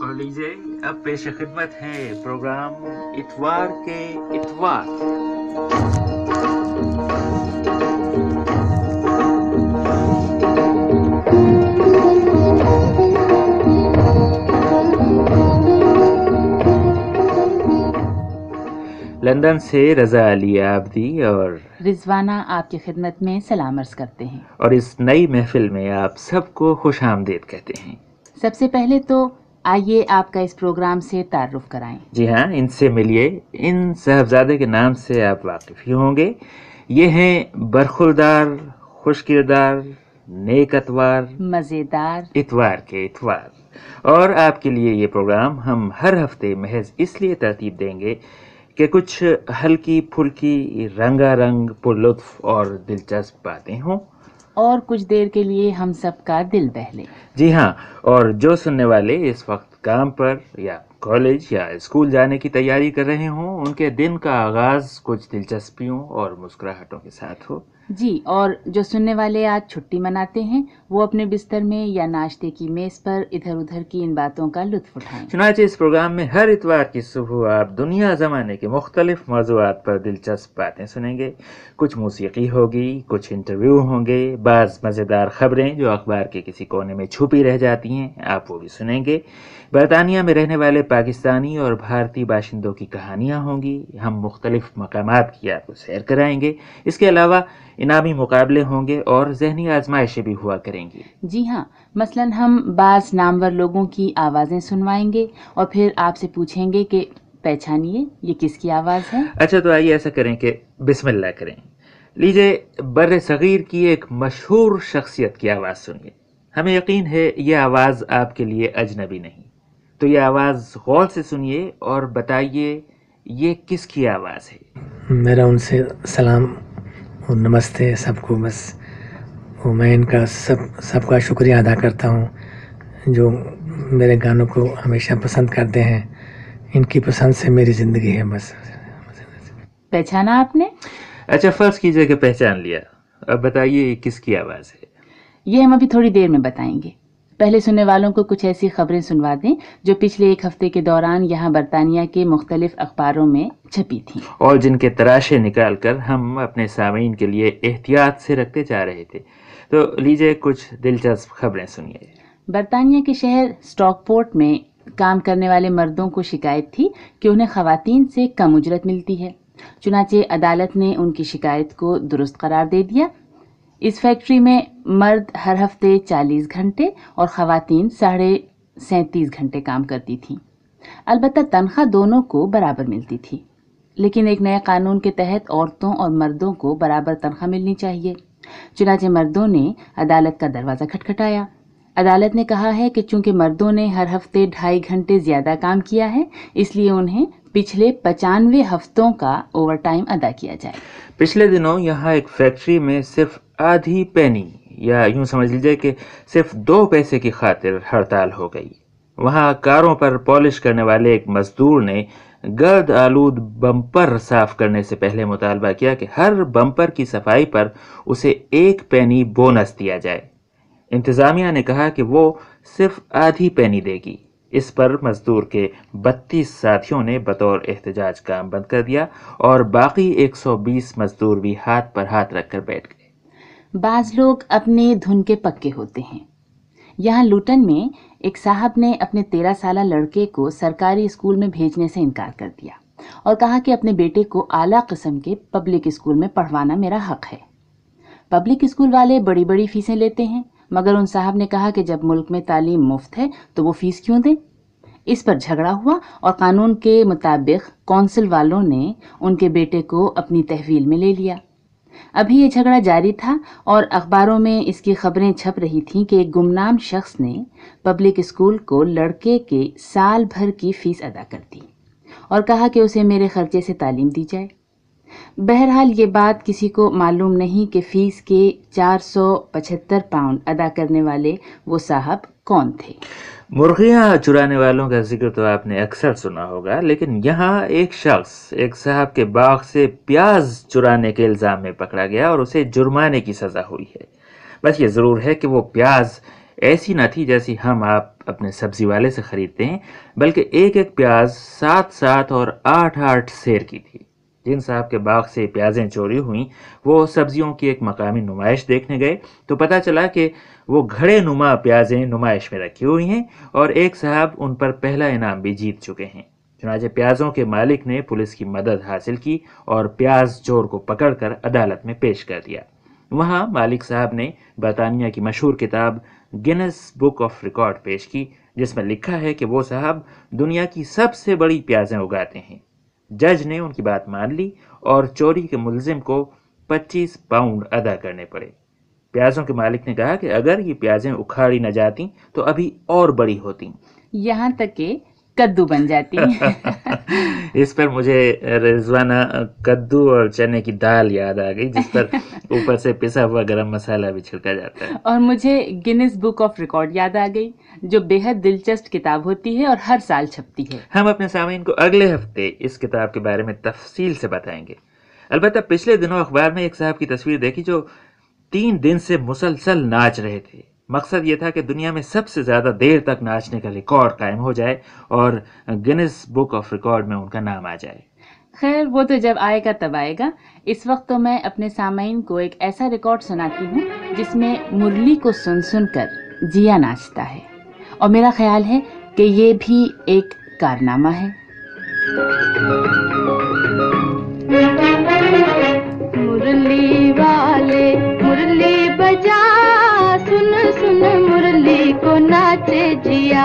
اور لیجیے اب پیش خدمت ہے پروگرام اتوار کے اتوار۔ لندن سے رضا علی عابدی اور رضوانہ آپ کی خدمت میں سلام عرض کرتے ہیں، اور اس نئی محفل میں آپ سب کو خوش آمدید کہتے ہیں۔ سب سے پہلے تو آئیے آپ کا اس پروگرام سے تعارف کرائیں۔ جی ہاں، ان سے ملیے۔ ان صاحبزادے کے نام سے آپ واقف ہی ہوں گے۔ یہ ہیں برخوردار، خوش کردار، نیک اتوار، مزیدار اتوار کے اتوار۔ اور آپ کے لیے یہ پروگرام ہم ہر ہفتے محض اس لیے ترتیب دیں گے کہ کچھ ہلکی پھلکی رنگا رنگ پر لطف اور دلچسپ باتیں ہوں، اور کچھ دیر کے لیے ہم سب کا دل بہلے۔ جی ہاں، اور جو سننے والے اس وقت کام پر یا کالج یا اسکول جانے کی تیاری کر رہے ہوں، ان کے دن کا آغاز کچھ دلچسپیوں اور مسکراہٹوں کے ساتھ ہو۔ جی، اور جو سننے والے آج چھٹی مناتے ہیں وہ اپنے بستر میں یا ناشتے کی میز پر ادھر ادھر کی ان باتوں کا لطف اٹھائیں۔ چنانچہ اس پروگرام میں ہر اتوار کی صبح آپ دنیا زمانے کے مختلف موضوعات پر دلچسپ باتیں سنیں گے۔ کچھ موسیقی ہوگی، کچھ انٹرویو ہوں گے، بعض مزیدار خبریں جو اخبار کے کسی کونے میں چھپی رہ جاتی ہیں آپ وہ بھی سنیں گے۔ برطانیہ میں رہنے والے پاکستانی اور بھارتی باشندوں کی کہانیاں ہوں گی۔ ہم مختلف مقامات کی آپ کو سیر کرائیں گے۔ اس کے علاوہ انعامی مقابلے ہوں گے اور ذہنی آزمائشیں بھی ہوا کریں گی۔ جی ہاں، مثلاً ہم بعض نامور لوگوں کی آوازیں سنوائیں گے اور پھر آپ سے پوچھیں گے کہ پہچانیے یہ کس کی آواز ہے۔ اچھا، تو آئیے ایسا کریں کہ بسم اللہ کریں۔ لیجیے بر صغیر کی ایک مشہور شخصیت کی آواز سنیے۔ ہمیں یقین ہے یہ آواز آپ کے لیے اجنبی نہیں، تو یہ آواز غور سے سنیے اور بتائیے یہ کس کی آواز ہے۔ میرا ان سے سلام اور نمستے سب کو، بس وہ میں ان کا سب کا شکریہ ادا کرتا ہوں جو میرے گانوں کو ہمیشہ پسند کرتے ہیں۔ ان کی پسند سے میری زندگی ہے بس۔ پہچانا آپ نے؟ اچھا، فرض کیجئے کہ پہچان لیا، اب بتائیے یہ کس کی آواز ہے۔ یہ ہم ابھی تھوڑی دیر میں بتائیں گے۔ پہلے سننے والوں کو کچھ ایسی خبریں سنوا دیں جو پچھلے ایک ہفتے کے دوران یہاں برطانیہ کے مختلف اخباروں میں چھپی تھیں، اور جن کے تراشے نکال کر ہم اپنے سامعین کے لیے احتیاط سے رکھتے جا رہے تھے۔ تو لیجئے کچھ دلچسپ خبریں سنیے۔ برطانیہ کے شہر اسٹاک پورٹ میں کام کرنے والے مردوں کو شکایت تھی کہ انہیں خواتین سے کم اجرت ملتی ہے، چنانچہ عدالت نے ان کی شکایت کو درست قرار دے دیا۔ اس فیکٹری میں مرد ہر ہفتے 40 گھنٹے اور خواتین 37.5 گھنٹے کام کرتی تھیں، البتہ تنخواہ دونوں کو برابر ملتی تھی، لیکن ایک نئے قانون کے تحت عورتوں اور مردوں کو برابر تنخواہ ملنی چاہیے۔ چنانچہ مردوں نے عدالت کا دروازہ کھٹکھٹایا۔ عدالت نے کہا ہے کہ چونکہ مردوں نے ہر ہفتے 2.5 گھنٹے زیادہ کام کیا ہے، اس لیے انہیں پچھلے 95 ہفتوں کا اوور ٹائم ادا کیا جائے۔ پچھلے دنوں یہاں ایک فیکٹری میں صرف آدھی پینی یا یوں سمجھ لیجئے کہ صرف 2 پیسے کی خاطر ہڑتال ہو گئی۔ وہاں کاروں پر پالش کرنے والے ایک مزدور نے گرد آلود بمپر صاف کرنے سے پہلے مطالبہ کیا کہ ہر بمپر کی صفائی پر اسے 1 پینی بونس دیا جائے۔ انتظامیہ نے کہا کہ وہ صرف آدھی پینی دے گی۔ اس پر مزدور کے 32 ساتھیوں نے بطور احتجاج کام بند کر دیا اور باقی 120 مزدور بھی ہاتھ پر ہاتھ رکھ کر بیٹھ گئے۔ بعض لوگ اپنے دھن کے پکے ہوتے ہیں۔ یہاں لوٹن میں ایک صاحب نے اپنے 13 سالہ لڑکے کو سرکاری اسکول میں بھیجنے سے انکار کر دیا اور کہا کہ اپنے بیٹے کو اعلیٰ قسم کے پبلک اسکول میں پڑھوانا میرا حق ہے۔ پبلک اسکول والے بڑی بڑی فیسیں لیتے ہیں، مگر ان صاحب نے کہا کہ جب ملک میں تعلیم مفت ہے تو وہ فیس کیوں دیں؟ اس پر جھگڑا ہوا اور قانون کے مطابق کونسل والوں نے ان کے بیٹے کو اپنی تحویل میں لے لیا۔ ابھی یہ جھگڑا جاری تھا اور اخباروں میں اس کی خبریں چھپ رہی تھیں کہ ایک گمنام شخص نے پبلک اسکول کو لڑکے کے سال بھر کی فیس ادا کر دی اور کہا کہ اسے میرے خرچے سے تعلیم دی جائے۔ بہرحال یہ بات کسی کو معلوم نہیں کہ فیس کے 475 پاؤنڈ ادا کرنے والے وہ صاحب کون تھے۔ مرغیاں چرانے والوں کا ذکر تو آپ نے اکثر سنا ہوگا، لیکن یہاں ایک شخص ایک صاحب کے باغ سے پیاز چرانے کے الزام میں پکڑا گیا اور اسے جرمانے کی سزا ہوئی ہے۔ بس یہ ضرور ہے کہ وہ پیاز ایسی نہ تھی جیسی ہم آپ اپنے سبزی والے سے خریدتے ہیں، بلکہ ایک ایک پیاز 7 اور 8 سیر کی تھی۔ جن صاحب کے باغ سے پیازیں چوری ہوئیں وہ سبزیوں کی ایک مقامی نمائش دیکھنے گئے تو پتہ چلا کہ وہ گھڑے نما پیازیں نمائش میں رکھی ہوئی ہیں اور ایک صاحب ان پر پہلا انعام بھی جیت چکے ہیں۔ چنانچہ پیازوں کے مالک نے پولیس کی مدد حاصل کی اور پیاز چور کو پکڑ کر عدالت میں پیش کر دیا۔ وہاں مالک صاحب نے برطانیہ کی مشہور کتاب گینس بک آف ریکارڈ پیش کی، جس میں لکھا ہے کہ وہ صاحب دنیا کی سب سے بڑی پیازیں اگاتے ہیں۔ جج نے ان کی بات مان لی اور چوری کے ملزم کو 25 پاؤنڈ ادا کرنے پڑے۔ پیازوں کے مالک نے کہا کہ اگر یہ پیازیں اکھاڑی نہ جاتی تو ابھی اور بڑی ہوتی، یہاں تک کہ کدو بن جاتی۔ اس پر مجھے رضوانہ کدو اور چنے کی دال یاد آ گئی، جس پر اوپر سے پسا ہوا گرم مسالہ بھی چھڑکا جاتا ہے۔ اور مجھے گینس بک آف ریکارڈ یاد آ گئی، جو بے حد دلچسپ کتاب ہوتی ہے اور ہر سال چھپتی ہے۔ ہم اپنے سامعین کو اگلے ہفتے اس کتاب کے بارے میں تفصیل سے بتائیں گے۔ البتہ پچھلے دنوں اخبار میں ایک صاحب کی تصویر دیکھی جو 3 دن سے مسلسل ناچ رہے تھے۔ مقصد یہ تھا کہ دنیا میں سب سے زیادہ دیر تک ناچنے کا ریکارڈ قائم ہو جائے اور گینس بک آف ریکارڈ میں ان کا نام آ جائے۔ خیر، وہ تو جب آئے گا تب آئے گا۔ اس وقت تو میں اپنے سامعین کو ایک ایسا ریکارڈ سناتی ہوں جس میں مرلی کو سن سن کر جیا ناچتا ہے، اور میرا خیال ہے کہ یہ بھی ایک کارنامہ ہے۔ مرلی والے مرلی بجا، سن سن مرلی کو ناچے جیا۔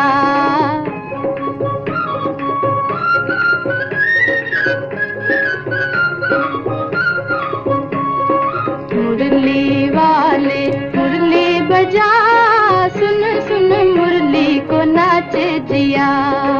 مرلی والے مرلی بجا، سن سن مرلی کو ناچے جیا۔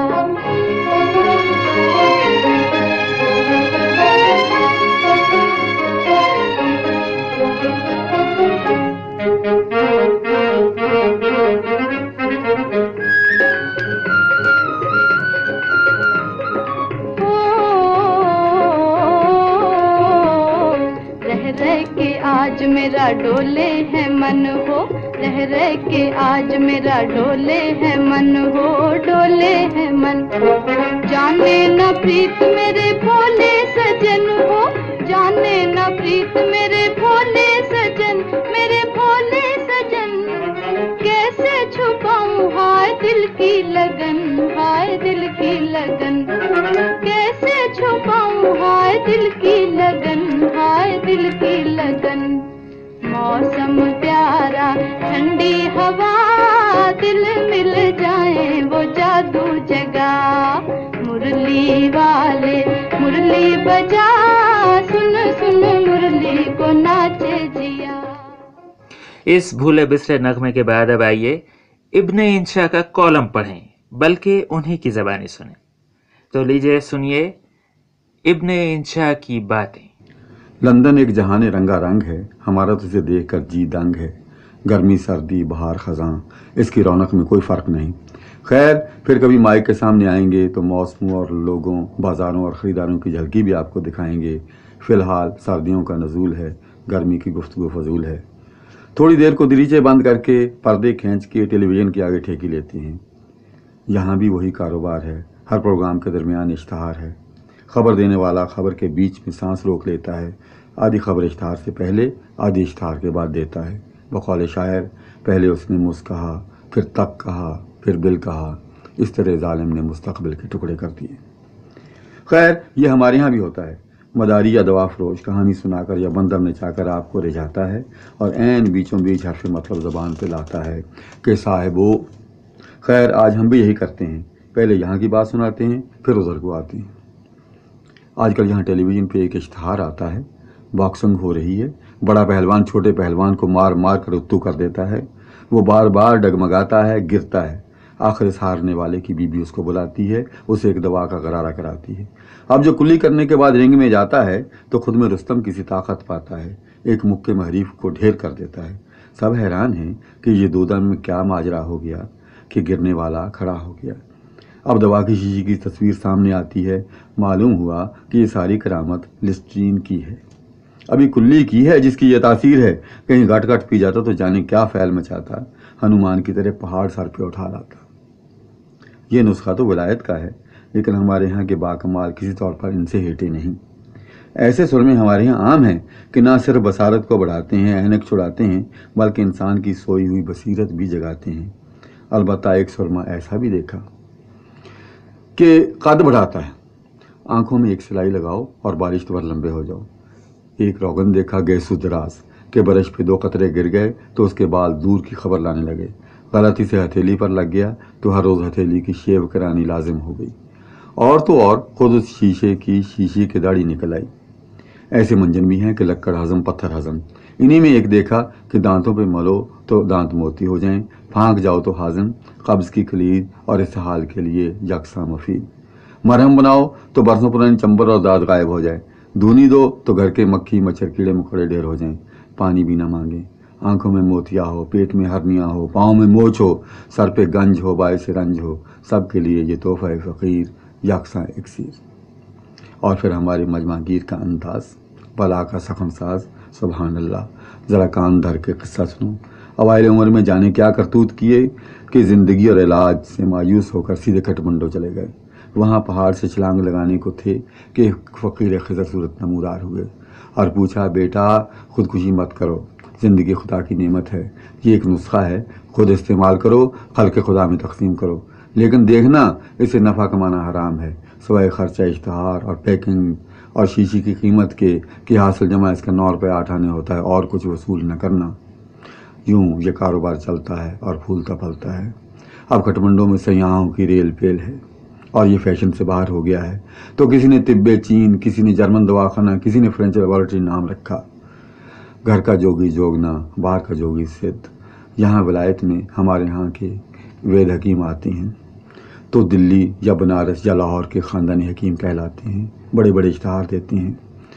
آج میرا ڈولے ہے من ہو، رہ رہ کے آج میرا ڈولے ہے من ہو، ڈولے ہے من ہو۔ جانے نہ پریت میرے بھولے سجن ہو، جانے نہ پریت میرے بھولے سجن، میرے بھولے سجن۔ کیسے چھپاؤں ہائے دل کی لگن، ہائے دل کی لگن۔ کیسے چھپاؤں ہائے دل کی لگن، ہائے دل کی لگن۔ موسم پیارا ٹھنڈی ہوا، دل مل جائیں وہ جادو جگا۔ مرلی والے مرلی بجا، سن سن مرلی کو ناچے جیا۔ اس بھولے بسرے نغمے کے بعد اب آئیے ابن انشا کا کالم پڑھیں، بلکہ انہی کی زبانی سنیں۔ تو لیجئے سنیے ابن انشا کی باتیں۔ لندن ایک جہان رنگا رنگ ہے، ہمارا تو اسے دیکھ کر جی دنگ ہے۔ گرمی سردی بہار خزاں، اس کی رونق میں کوئی فرق نہیں۔ خیر، پھر کبھی مائک کے سامنے آئیں گے تو موسموں اور لوگوں، بازاروں اور خریداروں کی جھلکی بھی آپ کو دکھائیں گے۔ فی الحال سردیوں کا نزول ہے، گرمی کی گفتگو فضول ہے۔ تھوڑی دیر کو دریچے بند کر کے پردے کھینچ کے ٹیلی ویژن کے آگے ٹھیکی لیتے ہیں۔ یہاں بھی وہی کاروبار ہے، ہر پروگرام کے درمیان اشتہار ہے۔ خبر دینے والا خبر کے بیچ میں سانس روک لیتا ہے، آدھی خبر اشتہار سے پہلے آدھی اشتہار کے بعد دیتا ہے۔ بقول شاعر، پہلے اس نے مس کہا، پھر تک کہا، پھر بل کہا، اس طرح ظالم نے مستقبل کے ٹکڑے کر دیے۔ خیر، یہ ہمارے ہاں بھی ہوتا ہے۔ مداری یا دوا فروش کہانی سنا کر یا بندر نچا کر آپ کو رجھاتا ہے اور عین بیچوں بیچ حرف مطلب زبان پہ لاتا ہے کہ صاحبو۔ خیر، آج ہم بھی یہی کرتے ہیں، پہلے یہاں کی بات سناتے ہیں پھر ادھر کو آتے ہیں۔ آج کل یہاں ٹیلی ویژن پہ ایک اشتہار آتا ہے، باکسنگ ہو رہی ہے، بڑا پہلوان چھوٹے پہلوان کو مار مار کر اتو کر دیتا ہے، وہ بار بار ڈگمگاتا ہے، گرتا ہے، آخر اس ہارنے والے کی بیوی اس کو بلاتی ہے، اسے ایک دوا کا غرارہ کراتی ہے۔ اب جو کلی کرنے کے بعد رنگ میں جاتا ہے تو خود میں رستم کسی طاقت پاتا ہے، ایک مکے محریف کو ڈھیر کر دیتا ہے۔ سب حیران ہیں کہ یہ دو دم میں کیا ماجرا ہو گیا کہ گرنے والا کھڑا ہو گیا۔ اب دوا کی شیشی کی تصویر سامنے آتی ہے، معلوم ہوا کہ یہ ساری کرامت لسٹرین کی ہے۔ ابھی کلی کی ہے جس کی یہ تاثیر ہے، کہیں گٹ گٹ پی جاتا تو جانے کیا فعل مچاتا، ہنومان کی طرح پہاڑ سر پہ اٹھا لاتا۔ یہ نسخہ تو ولایت کا ہے، لیکن ہمارے یہاں کے باکمال کسی طور پر ان سے ہیٹے نہیں۔ ایسے سرمے ہمارے یہاں عام ہیں کہ نہ صرف بصارت کو بڑھاتے ہیں، اینک چھڑاتے ہیں، بلکہ انسان کی سوئی ہوئی بصیرت بھی جگاتے ہیں۔ البتہ ایک سرما ایسا بھی دیکھا کہ قد بڑھاتا ہے، آنکھوں میں ایک سلائی لگاؤ اور بارش پر لمبے ہو جاؤ۔ ایک روغن دیکھا گیسو دراز کہ برش پہ 2 قطرے گر گئے تو اس کے بال دور کی خبر لانے لگے، غلطی سے ہتھیلی پر لگ گیا تو ہر روز ہتھیلی کی شیو کرانی لازم ہو گئی، اور تو اور خود اس شیشے کی داڑھی نکل آئی۔ ایسے منجن بھی ہیں کہ لکڑ ہضم پتھر ہضم۔ انہی میں ایک دیکھا کہ دانتوں پہ ملو تو دانت موتی ہو جائیں، پھانک جاؤ تو ہاضم، قبض کی کلید اور استحال کے لیے یکساں مفید۔ مرہم بناؤ تو برسوں پرانی چمبر اور دانت غائب ہو جائے، دھونی دو تو گھر کے مکھی مچھر کیڑے مکوڑے ڈھیر ہو جائیں، پانی بھی نہ مانگیں، آنکھوں میں موتیا ہو، پیٹ میں ہرنیا ہو، پاؤں میں موچ ہو، سر پہ گنج ہو، باعث رنج ہو، سب کے لیے یہ تحفہ فقیر یکساں اکسیر۔ اور پھر ہمارے مجمع گیر کا انداز، بلا کا سخن ساز، سبحان اللہ۔ ذرا کان دھر کے قصہ سنو۔ اوائل عمر میں جانے کیا کرتوت کیے کہ زندگی اور علاج سے مایوس ہو کر سیدھے کھٹمنڈو چلے گئے۔ وہاں پہاڑ سے چھلانگ لگانے کو تھے کہ ایک فقیر خضر صورت نمودار ہوئے اور پوچھا، بیٹا خودکشی مت کرو، زندگی خدا کی نعمت ہے، یہ ایک نسخہ ہے، خود استعمال کرو، خلق خدا میں تقسیم کرو، لیکن دیکھنا اس سے نفع کمانا حرام ہے، سوائے خرچہ اشتہار اور پیکنگ اور شیشی کی قیمت کے کہ حاصل جمع اس کا 9 روپے 8 آنے ہوتا ہے اور کچھ وصول نہ کرنا۔ یوں یہ کاروبار چلتا ہے اور پھولتا پھلتا ہے۔ اب کھٹمنڈوں میں سیاحوں کی ریل پیل ہے اور یہ فیشن سے باہر ہو گیا ہے، تو کسی نے طب چین، کسی نے جرمن دواخانہ، کسی نے فرینچ لیبارٹری نام رکھا۔ گھر کا جوگی جوگنا، باہر کا جوگی سدھ۔ یہاں ولایت میں ہمارے ہاں کے وید حکیم آتے ہیں تو دلی یا بنارس یا لاہور کے خاندانی حکیم کہلاتے ہیں، بڑے بڑے اشتہار دیتے ہیں۔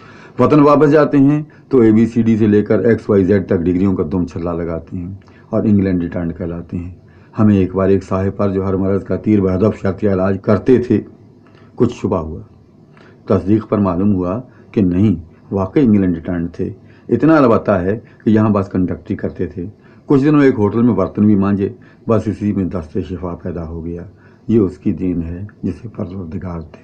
وطن واپس جاتے ہیں تو ABCD سے لے کر XYZ تک ڈگریوں کا دم چھلا لگاتے ہیں اور انگلینڈ ریٹرنڈ کہلاتے ہیں۔ ہمیں ایک بار ایک صاحب پر جو ہر مرض کا تیر بہدف شرط یا علاج کرتے تھے کچھ شبہ ہوا، تصدیق پر معلوم ہوا کہ نہیں، واقعی انگلینڈ ریٹرنڈ تھے۔ اتنا البتہ ہے کہ یہاں بس کنڈکٹری کرتے تھے۔ کچھ دنوں ایک ہوٹل میں برتن بھی مانجے، بس اسی میں دست شفا پیدا ہو گیا۔ یہ اس کی دین ہے جسے پروردگار تھے۔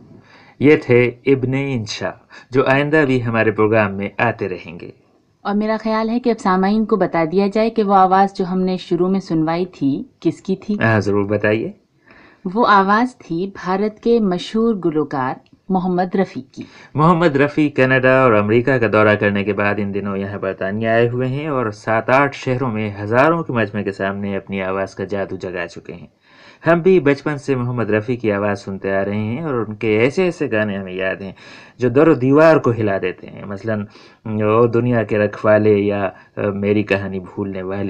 یہ تھے ابن انشا، جو آئندہ بھی ہمارے پروگرام میں آتے رہیں گے۔ اور میرا خیال ہے کہ اب سامعین کو بتا دیا جائے کہ وہ آواز جو ہم نے شروع میں سنوائی تھی کس کی تھی۔ ضرور بتائیے۔ وہ آواز تھی بھارت کے مشہور گلوکار محمد رفیع کی۔ محمد رفیع کینیڈا اور امریکہ کا دورہ کرنے کے بعد ان دنوں یہاں برطانیہ آئے ہوئے ہیں اور 7-8 شہروں میں ہزاروں کے مجمع کے سامنے اپنی آواز کا جادو جگا چکے ہیں۔ ہم بھی بچپن سے محمد رفیع کی آواز سنتے آ رہے ہیں اور ان کے ایسے ایسے گانے ہمیں یاد ہیں جو در و دیوار کو ہلا دیتے ہیں، مثلاً او دنیا کے رکھوالے یا میری کہانی بھولنے والے۔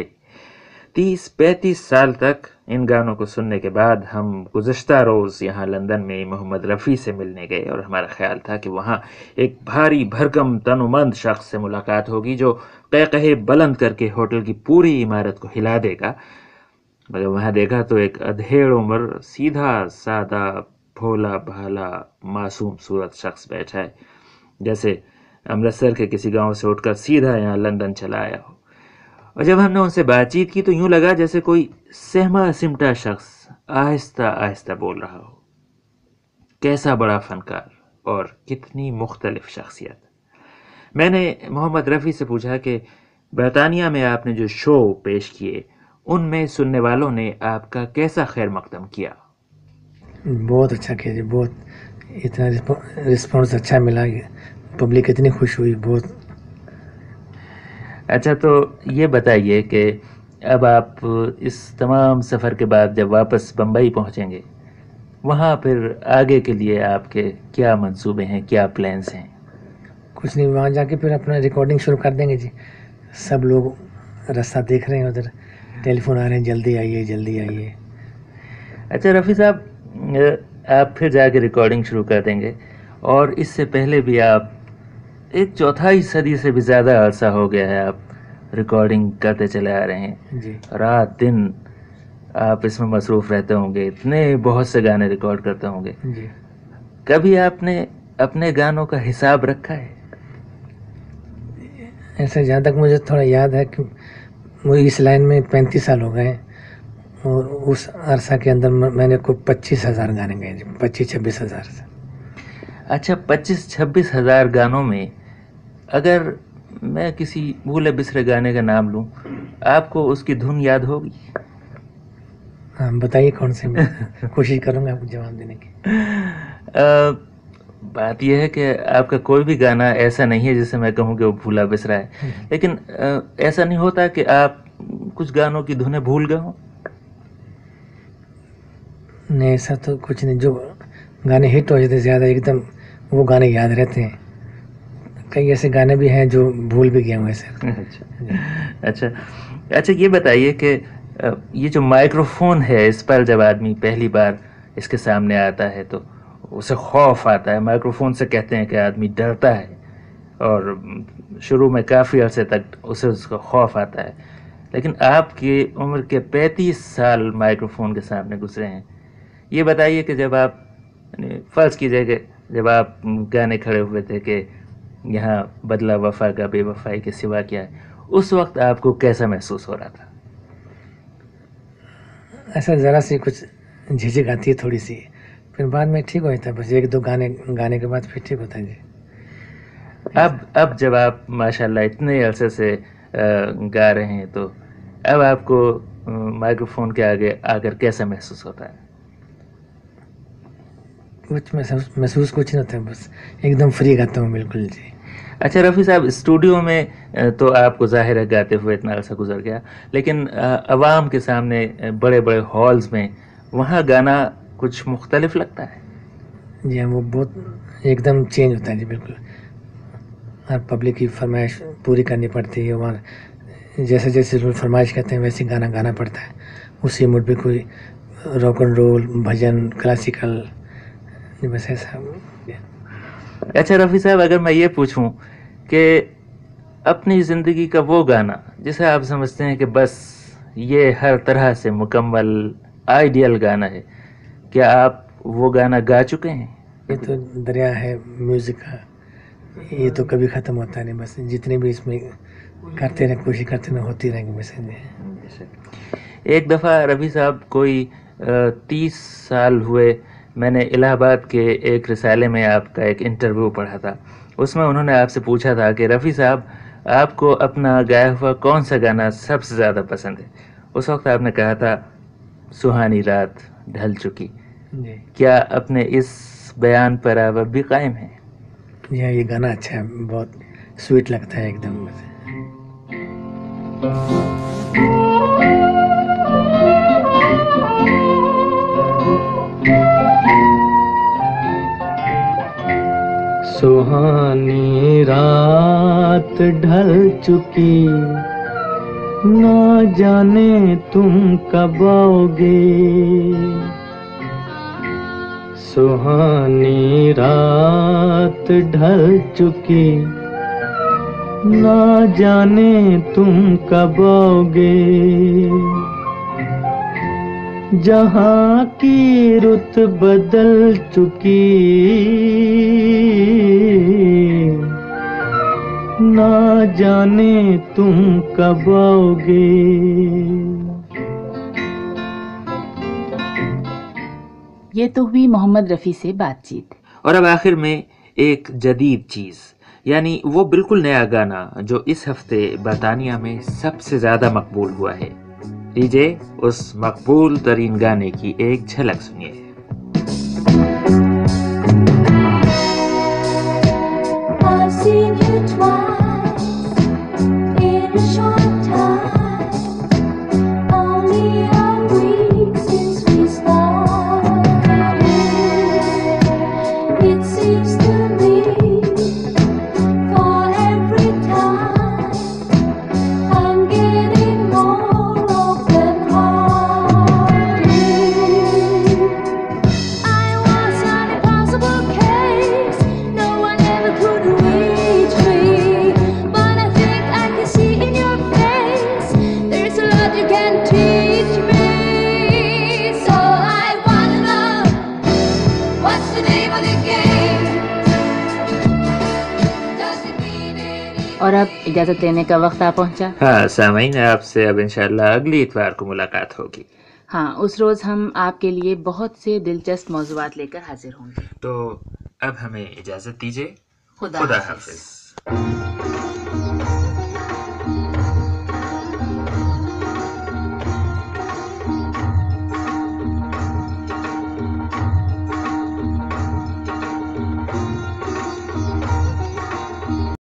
30-35 سال تک ان گانوں کو سننے کے بعد ہم گزشتہ روز یہاں لندن میں محمد رفیع سے ملنے گئے اور ہمارا خیال تھا کہ وہاں ایک بھاری بھرکم تن و مند شخص سے ملاقات ہوگی جو قہقہے بلند کر کے ہوٹل کی پوری عمارت کو ہلا دے گا، مگر وہاں دیکھا تو ایک ادھیڑ عمر سیدھا سادہ بھولا بھالا معصوم صورت شخص بیٹھا ہے، جیسے امرتسر کے کسی گاؤں سے اٹھ کر سیدھا یہاں لندن چلا آیا ہو۔ اور جب ہم نے ان سے بات چیت کی تو یوں لگا جیسے کوئی سہما سمٹا شخص آہستہ آہستہ بول رہا ہو۔ کیسا بڑا فنکار اور کتنی مختلف شخصیت۔ میں نے محمد رفیع سے پوچھا کہ برطانیہ میں آپ نے جو شو پیش کیے ان میں سننے والوں نے آپ کا کیسا خیر مقدم کیا؟ بہت اچھا کیا جی، بہت اتنا رسپانس اچھا ملا، پبلک اتنی خوش ہوئی، بہت۔ اچھا، تو یہ بتائیے کہ اب آپ اس تمام سفر کے بعد جب واپس بمبئی پہنچیں گے، وہاں پھر آگے کے لیے آپ کے کیا منصوبے ہیں، کیا پلانس ہیں؟ کچھ نہیں، وہاں جا کے پھر اپنا ریکارڈنگ شروع کر دیں گے جی۔ سب لوگ راستہ دیکھ رہے ہیں، ادھر ٹیلی فون آ رہے ہیں، جلدی آئیے جلدی آئیے۔ اچھا رفیع صاحب، آپ پھر جا کے ریکارڈنگ شروع کر دیں گے، اور اس سے پہلے بھی آپ 1/4 صدی سے بھی زیادہ عرصہ ہو گیا ہے آپ ریکارڈنگ کرتے چلے آ رہے ہیں جی، رات دن آپ اس میں مصروف رہتے ہوں گے، اتنے بہت سے گانے ریکارڈ کرتے ہوں گے۔ جی، کبھی آپ نے اپنے گانوں کا حساب رکھا ہے؟ ایسا جہاں تک مجھے تھوڑا یاد ہے کہ مجھے اس لائن میں 35 سال ہو گئے ہیں اور اس عرصہ کے اندر میں نے کوئی 25,000 گانے گائے جی, 25-26 ہزار. اچھا 25-26 ہزار گانوں میں اگر میں کسی بھولے بسرے گانے کا نام لوں, آپ کو اس کی دھن یاد ہوگی؟ ہاں بتائیے کون سے, میں کوشش کروں گا آپ کو جواب دینے کی. بات یہ ہے کہ آپ کا کوئی بھی گانا ایسا نہیں ہے جسے میں کہوں کہ وہ بھولا بسرا ہے, لیکن ایسا نہیں ہوتا کہ آپ کچھ گانوں کی دھنیں بھول گئے ہوں؟ نہیں ایسا تو کچھ نہیں, جو گانے ہٹ ہو جاتے زیادہ ایک دم وہ گانے یاد رہتے ہیں. کئی ایسے گانے بھی ہیں جو بھول بھی گیا ہوں ایسے. اچھا یہ بتائیے کہ یہ جو مائکرو فون ہے, اس پر جب آدمی پہلی بار اس کے سامنے آتا ہے تو اسے خوف آتا ہے. مائکرو فون سے کہتے ہیں کہ آدمی ڈرتا ہے, اور شروع میں کافی عرصے تک اسے اس کا خوف آتا ہے. لیکن آپ کی عمر کے 35 سال مائکرو فون کے سامنے گزرے ہیں. یہ بتائیے کہ جب آپ فرض کیجئے کہ جب آپ گانے کھڑے ہوئے تھے کہ یہاں بدلہ وفا کا بے وفائی کے سوا کیا ہے, اس وقت آپ کو کیسا محسوس ہو رہا تھا؟ ایسا ذرا سی کچھ جھجک آتی ہے تھوڑی سی, پھر بعد میں ٹھیک ہو جاتا ہے. بس ایک دو گانے کے بعد پھر ٹھیک ہوتا ہے جی. اب جب آپ ماشاءاللہ اتنے عرصے سے گا رہے ہیں تو اب آپ کو مائکرو فون کے آگے آ کر کیسا محسوس ہوتا ہے؟ کچھ محسوس کچھ نہیں ہوتا ہے, بس ایک دم فری گاتا ہوں بالکل جی. اچھا رفیع صاحب, اسٹوڈیو میں تو آپ کو ظاہر ہے گاتے ہوئے اتنا عرصہ گزر گیا, لیکن عوام کے سامنے بڑے بڑے ہالز میں وہاں گانا کچھ مختلف لگتا ہے؟ جی ہاں, وہ بہت ایک دم چینج ہوتا ہے جی بالکل. ہر پبلک کی فرمائش پوری کرنی پڑتی ہے, وہاں جیسے جیسے فرمائش کرتے ہیں ویسے گانا گانا پڑتا ہے. اسی موڈ پہ کوئی rock and roll, bhajan, classical, بس ایسا. اچھا رفیع صاحب, اگر میں یہ پوچھوں کہ اپنی زندگی کا وہ گانا جسے آپ سمجھتے ہیں کہ بس یہ ہر طرح سے مکمل آئیڈیل گانا ہے, کیا آپ وہ گانا گا چکے ہیں؟ یہ تو دریا ہے میوزک کا, یہ تو کبھی ختم ہوتا نہیں. بس جتنے بھی اس میں کرتے رہیں, کوشش کرتے رہیں, ہوتی رہیں گے. بس ایک دفعہ رفیع صاحب کوئی 30 سال ہوئے, میں نے الہ آباد کے ایک رسالے میں آپ کا ایک انٹرویو پڑھا تھا. اس میں انہوں نے آپ سے پوچھا تھا کہ رفیع صاحب آپ کو اپنا گایا ہوا کون سا گانا سب سے زیادہ پسند ہے. اس وقت آپ نے کہا تھا سہانی رات ڈھل چکی. جی کیا اپنے اس بیان پر آپ اب بھی قائم ہیں؟ جی ہاں, یہ گانا اچھا ہے, بہت سویٹ لگتا ہے ایک دم. سہانی رات ڈھل چکی, نہ جانے تم کب آؤ گے. سہانی رات ڈھل چکی, نہ جانے تم کب آؤ گے. جہاں کی رت بدل چکی, نہ جانے تم کب آؤ گے. یہ تو ہوئی محمد رفیع سے بات چیت. اور اب آخر میں ایک جدید چیز, یعنی وہ بالکل نیا گانا جو اس ہفتے برطانیہ میں سب سے زیادہ مقبول ہوا ہے. لیجیے اس مقبول ترین گانے کی ایک جھلک سنیے. اور اب اجازت لینے کا وقت آ پہنچا. ہاں سامعین، آپ سے اب انشاءاللہ اگلی اتوار کو ملاقات ہوگی. ہاں، اس روز ہم آپ کے لیے بہت سے دلچسپ موضوعات لے کر حاضر ہوں گے. تو اب ہمیں اجازت دیجیے. خدا حافظ.